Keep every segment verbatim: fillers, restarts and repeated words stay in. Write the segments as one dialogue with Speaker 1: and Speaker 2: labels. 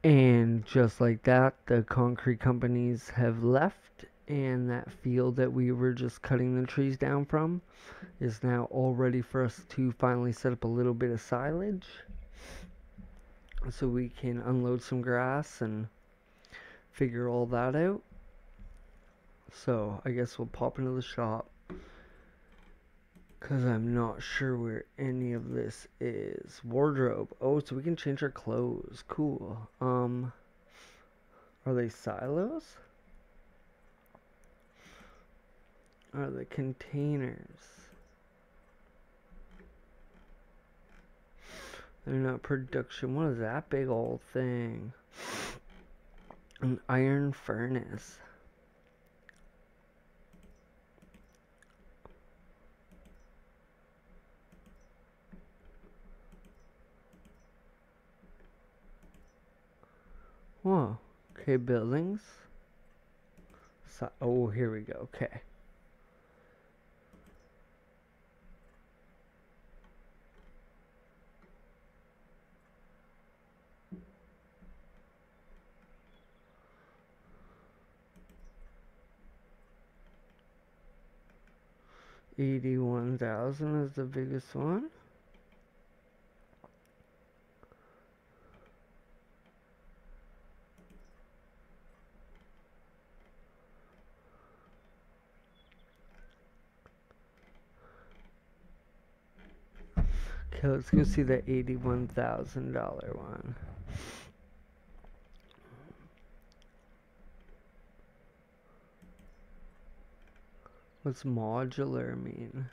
Speaker 1: And just like that, the concrete companies have left, and that field that we were just cutting the trees down from is now all ready for us to finally set up a little bit of silage so we can unload some grass and figure all that out. So I guess we'll pop into the shop, because I'm not sure where any of this is. Wardrobe. Oh, so we can change our clothes. Cool. Um, are they silos? Are they containers? They're not production. What is that big old thing? An iron furnace. Whoa. Okay, buildings. So, oh, here we go. Okay. eighty-one thousand is the biggest one. Okay, let's go see the eighty-one thousand dollar one. What's modular mean?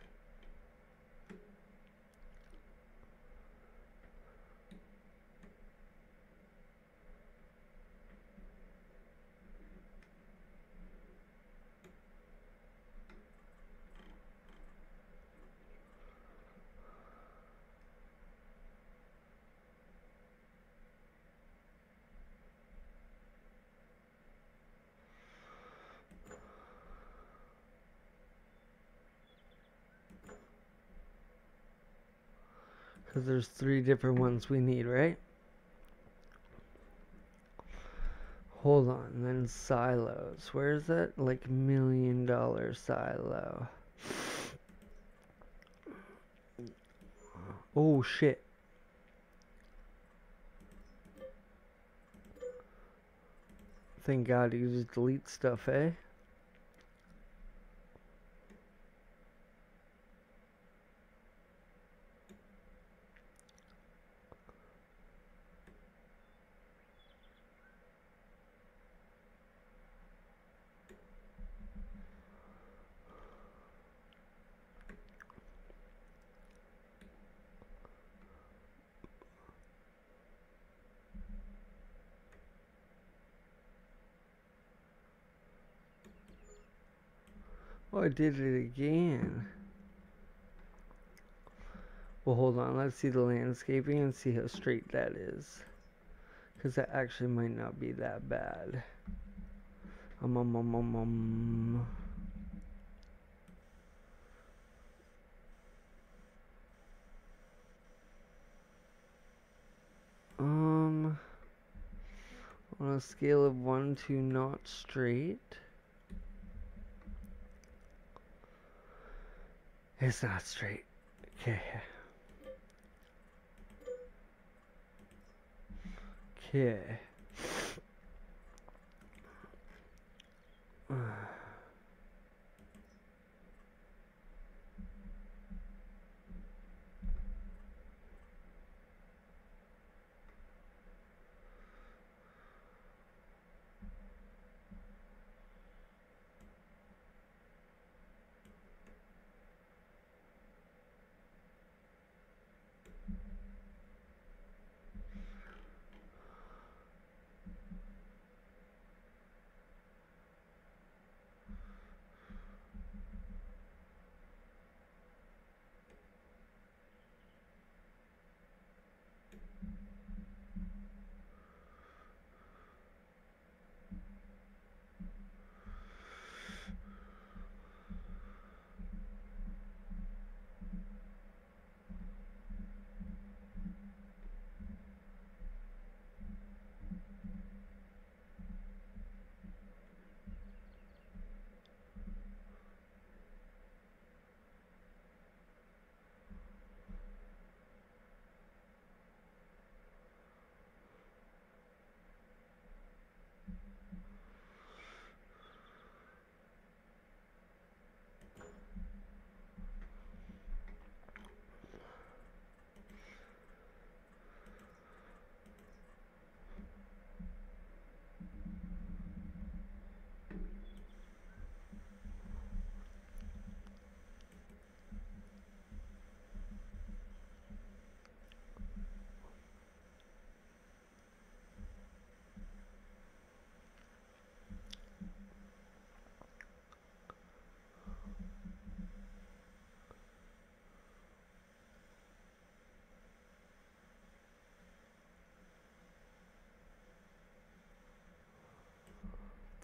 Speaker 1: Because there's three different ones we need, right? Hold on, then silos. Where's that, like, million dollar silo? Oh, shit. Thank God you just delete stuff, eh? Oh, I did it again. Well, hold on. Let's see the landscaping and see how straight that is. Because that actually might not be that bad. Um, um, um, um, um. Um, on a scale of one to not straight. It's not straight. Okay. Okay.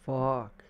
Speaker 1: Fuck.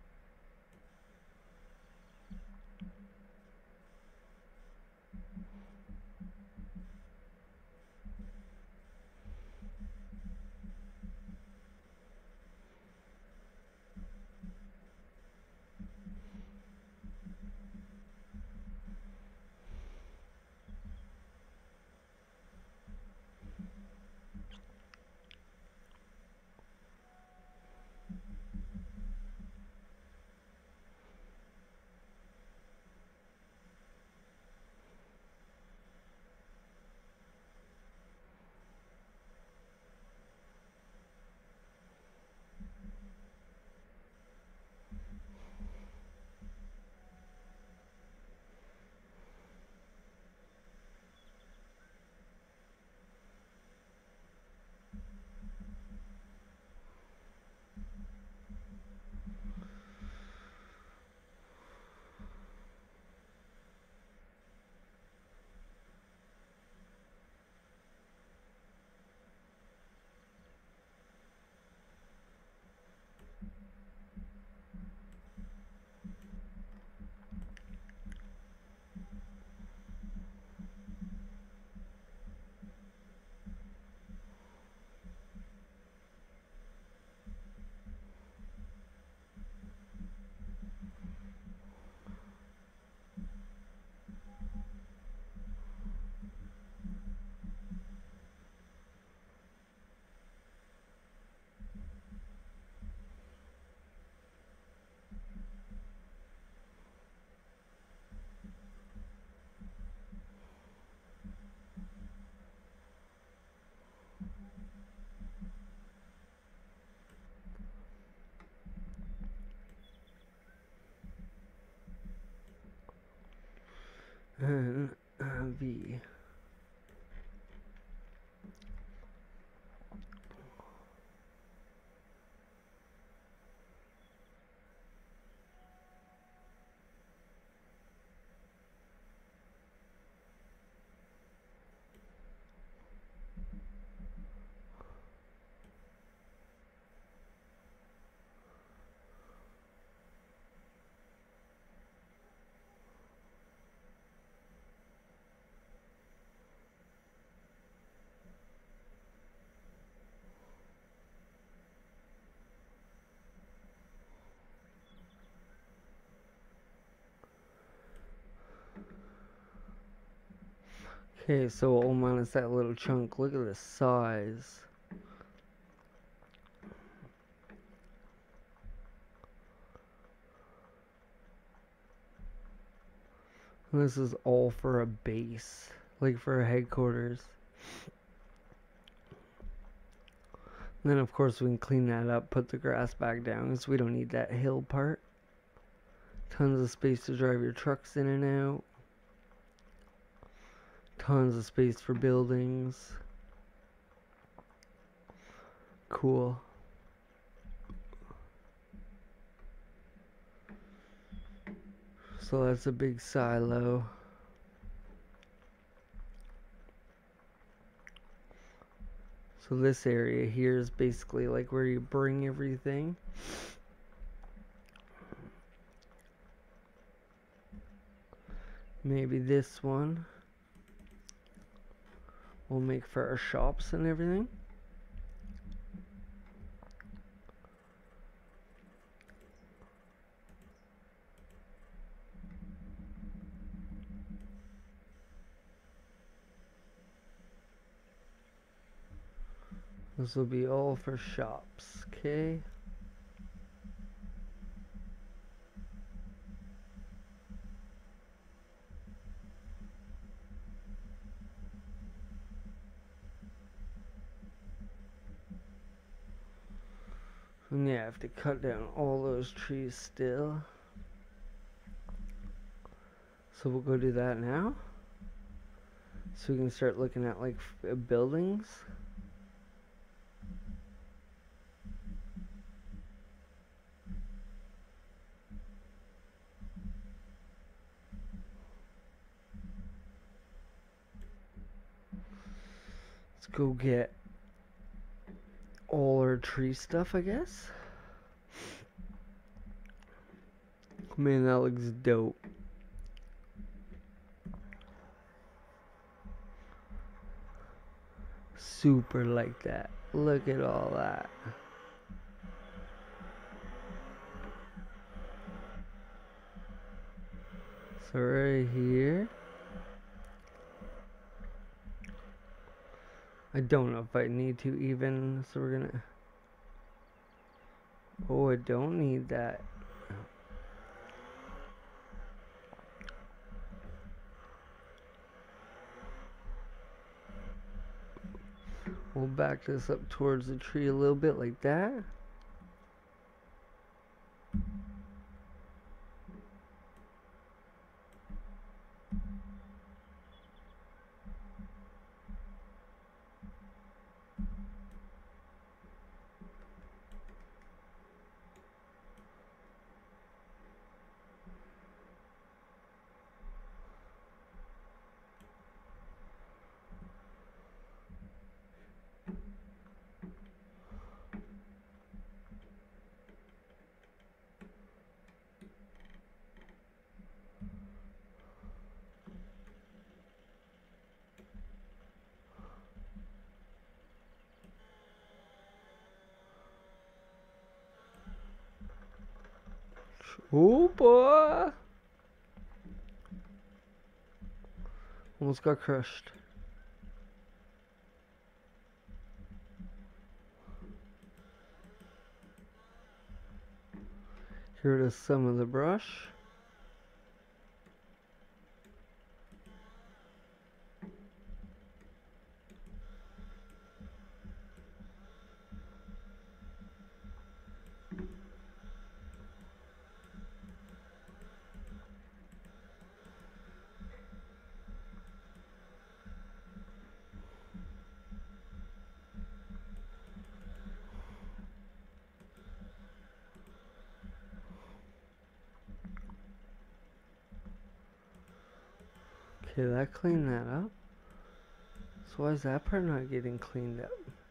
Speaker 1: And uh, V. Okay, so we'll minus that little chunk. Look at the size. This is all for a base, like for a headquarters. And then of course we can clean that up, put the grass back down, because we don't need that hill part. Tons of space to drive your trucks in and out. Tons of space for buildings. Cool. So that's a big silo. So this area here is basically like where you bring everything. Maybe this one will make for our shops and everything. This will be all for shops, okay? And yeah, I have to cut down all those trees still. So we'll go do that now. So we can start looking at like f buildings. Let's go get all our tree stuff, I guess. Man, that looks dope. Super like that. Look at all that. So right here. I don't know if I need to even, so we're gonna... Oh, I don't need that. We'll back this up towards the tree a little bit like that. Oh boy! Almost got crushed. Here it is, some of the brush. Okay, that cleaned that up. So why is that part not getting cleaned up?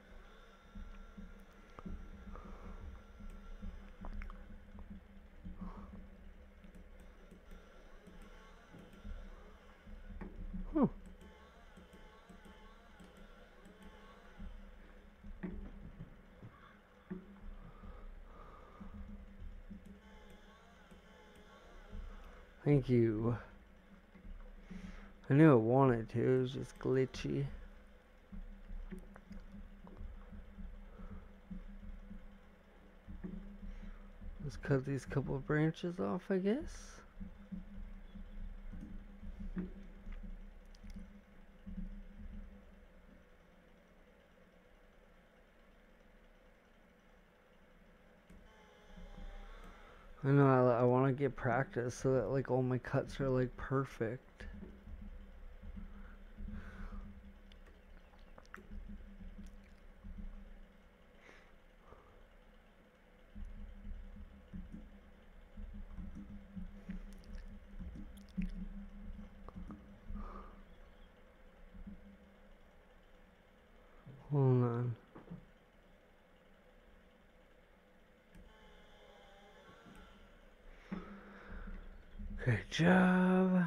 Speaker 1: Huh. Thank you. I knew it wanted to, it was just glitchy. Let's cut these couple of branches off, I guess. I know, I, I want to get practice so that like all my cuts are like perfect. Hold on. Good job.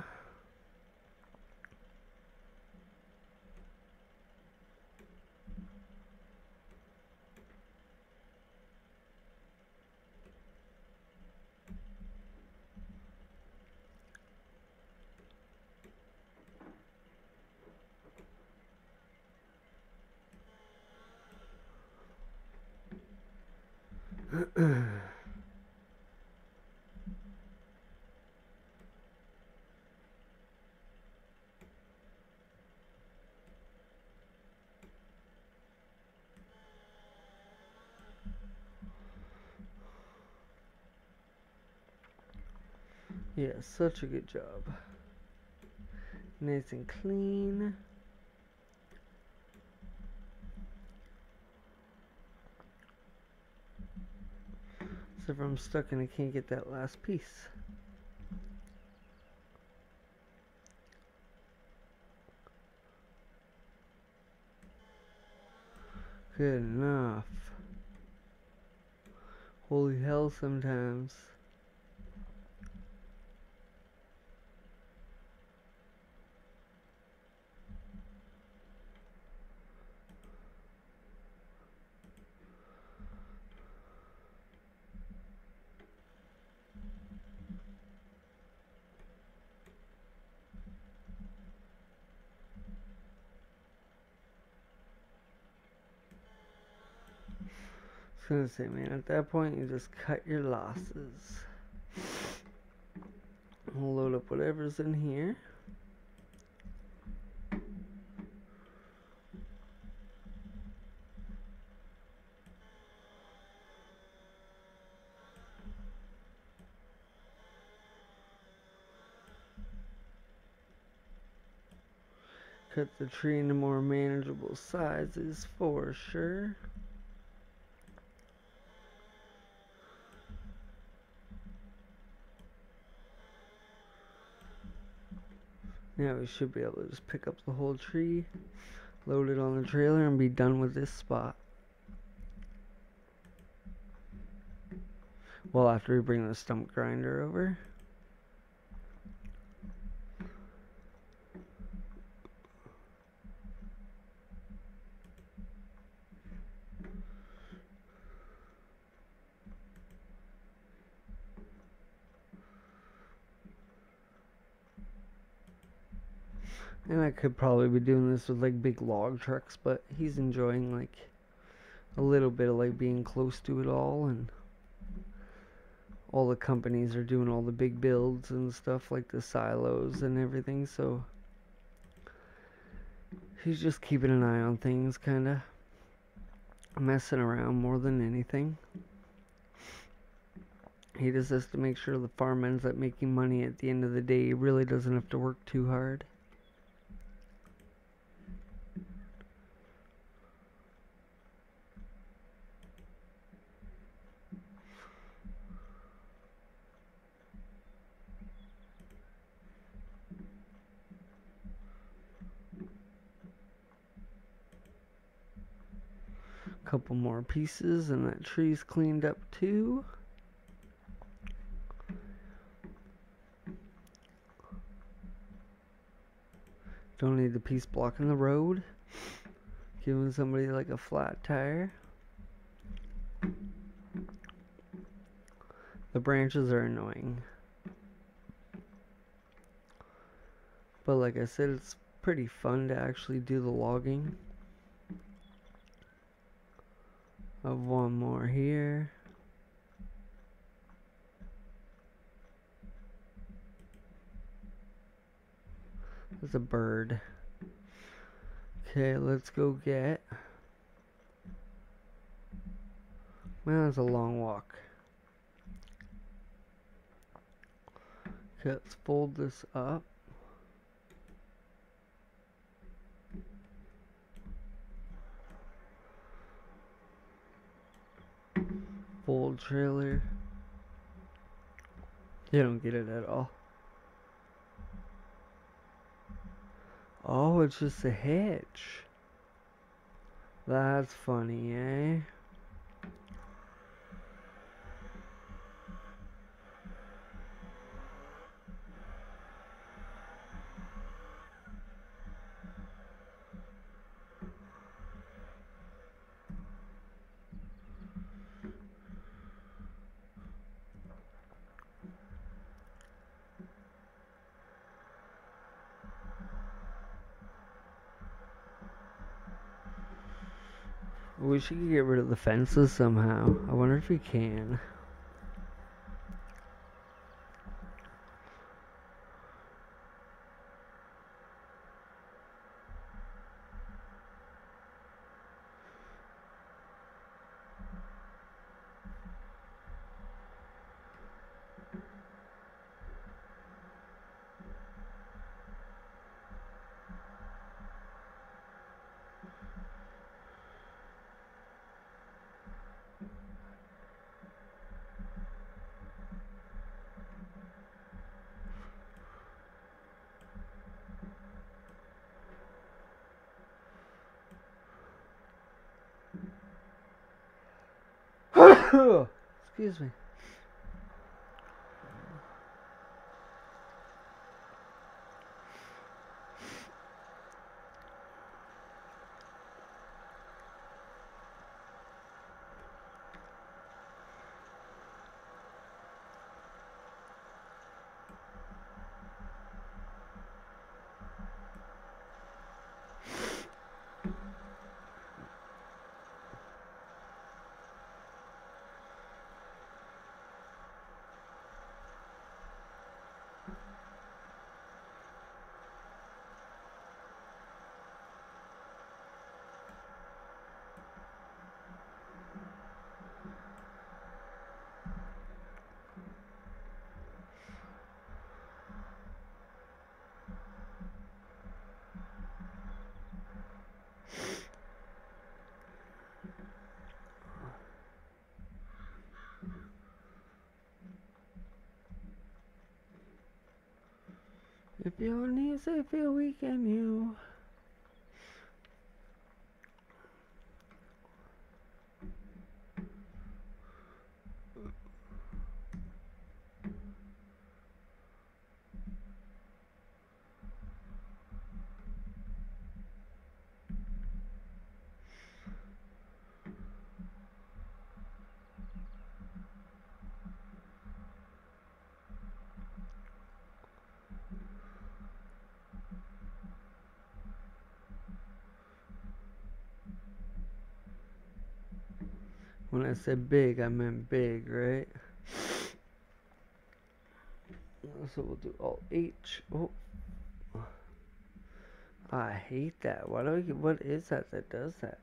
Speaker 1: Yeah, such a good job. Nice and clean. So if I'm stuck and I can't get that last piece. Good enough. Holy hell sometimes. gonna say, man, at that point, you just cut your losses. We'll load up whatever's in here. Cut the tree into more manageable sizes for sure. Now we should be able to just pick up the whole tree, load it on the trailer, and be done with this spot. Well, after we bring the stump grinder over. And I could probably be doing this with like big log trucks, but he's enjoying like a little bit of like being close to it all, and all the companies are doing all the big builds and stuff like the silos and everything, so he's just keeping an eye on things, kinda messing around more than anything. He just has to make sure the farm ends up making money at the end of the day. He really doesn't have to work too hard. Couple more pieces and that tree's cleaned up too. Don't need the piece blocking the road. Giving somebody like a flat tire. The branches are annoying, but like I said, it's pretty fun to actually do the logging. Of one more here. There's a bird. Okay, let's go get. Man, that's a long walk. Okay, let's fold this up. Fold trailer. You don't get it at all. Oh, it's just a hitch. That's funny, eh? I wish you could get rid of the fences somehow. I wonder if you can. Excuse me. If your knees they feel weak and you. When I said big, I meant big, right? So we'll do Alt H. Oh, I hate that. Why do I get? What is that that does that?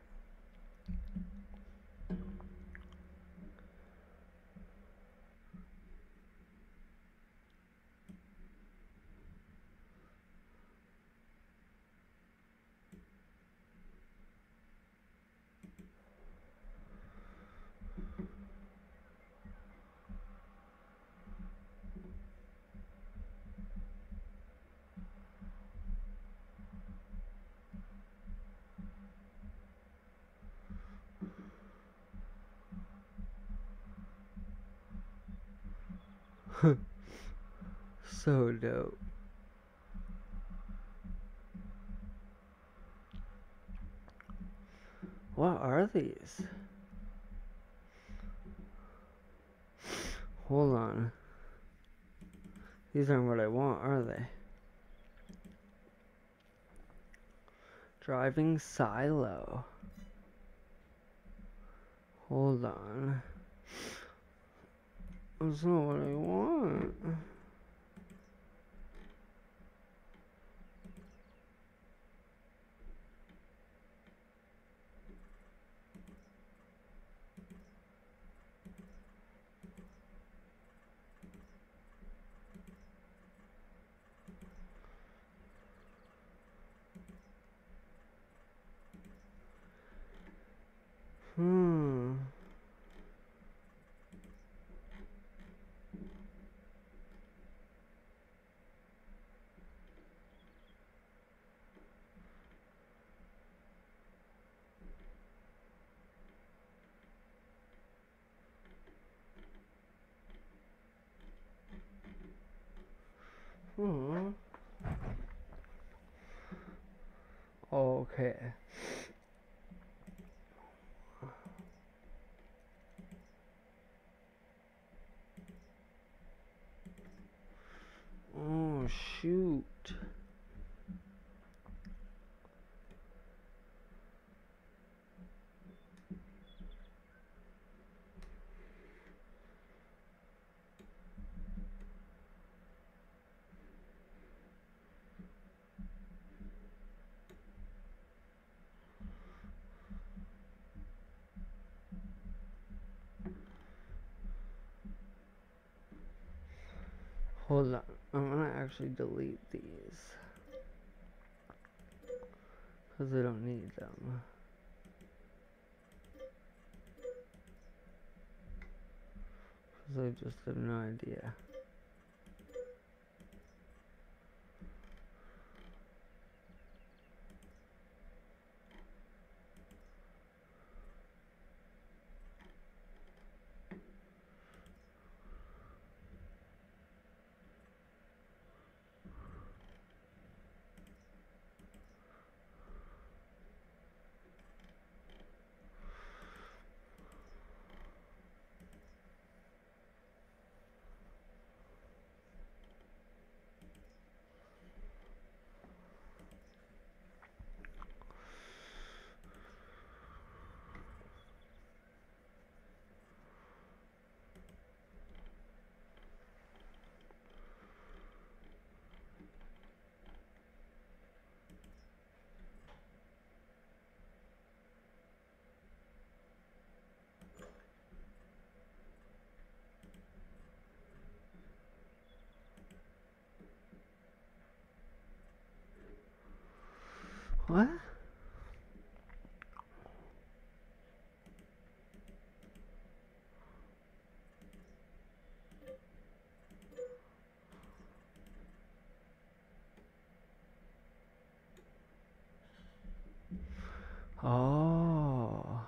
Speaker 1: So dope. What are these? Hold on. These aren't what I want, are they? Driving silo. Hold on. That's not what I want. Hmm. Hmm. Okay. Oh, shoot. Hold on. I'm gonna actually delete these. Because I don't need them. Because I just have no idea. What? Oh.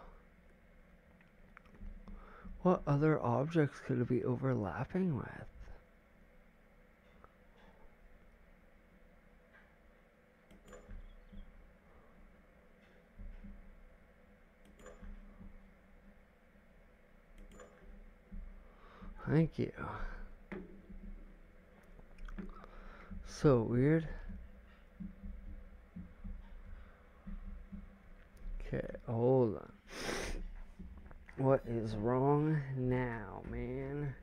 Speaker 1: What other objects could it be overlapping with? Thank you. So weird. Okay, hold on. What is wrong now, man?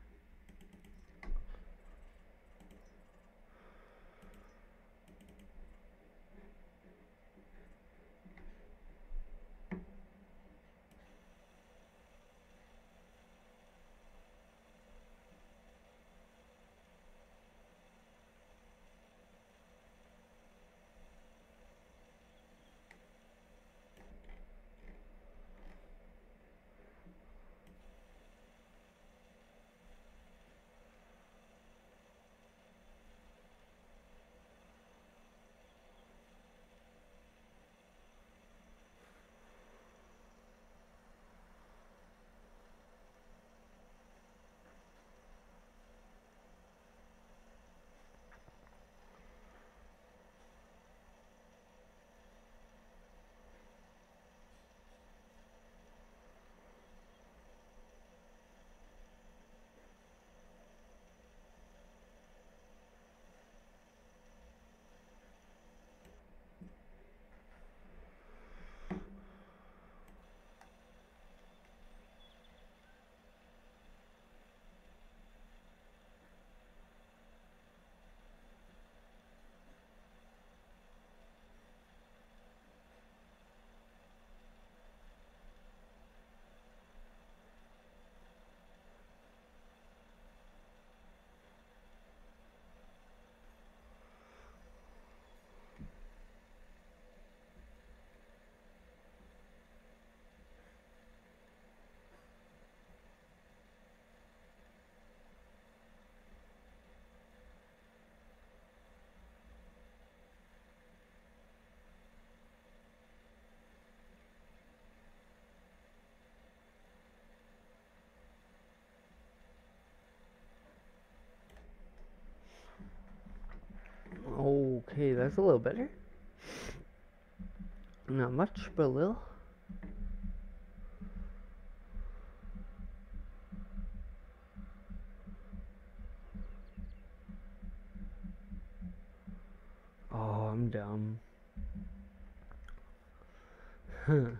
Speaker 1: Okay, that's a little better. Not much, but a little. Oh, I'm dumb. Huh.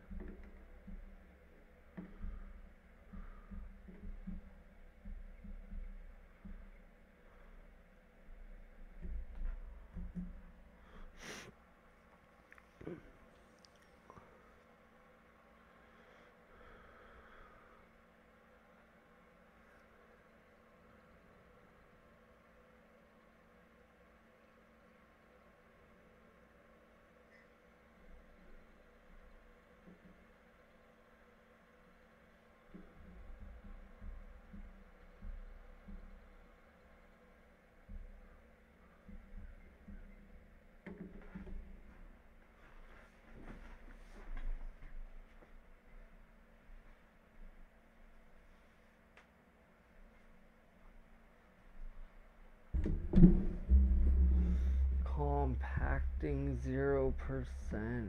Speaker 1: Compacting zero percent.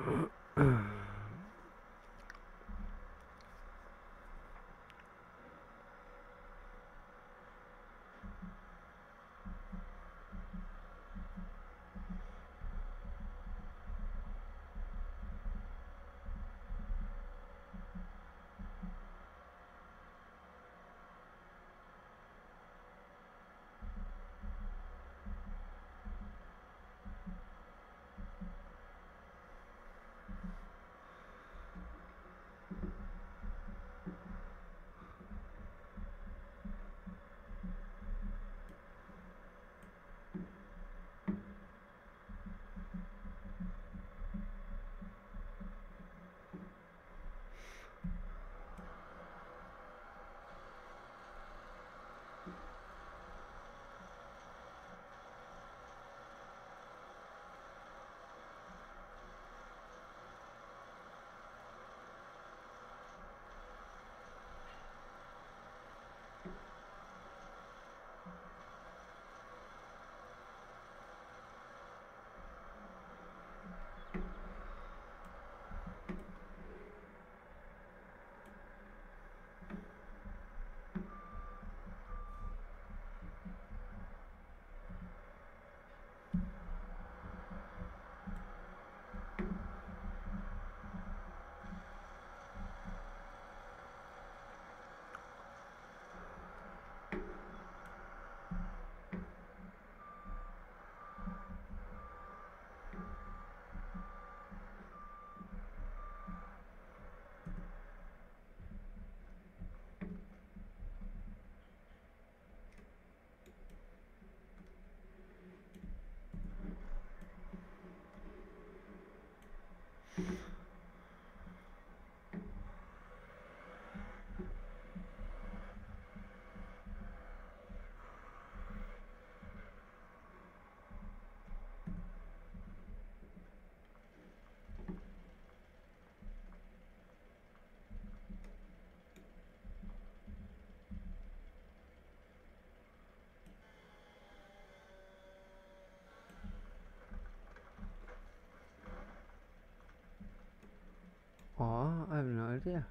Speaker 1: Aw, I have no idea.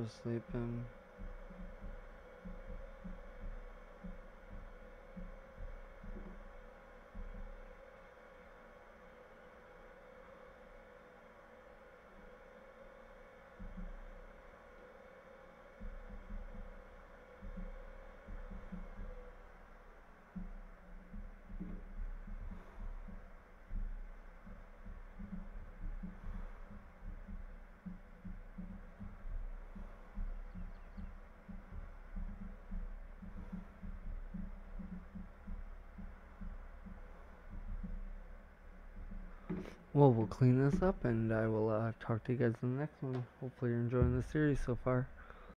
Speaker 1: just sleeping. Well, we'll clean this up and I will uh, talk to you guys in the next one. Hopefully you're enjoying the series so far.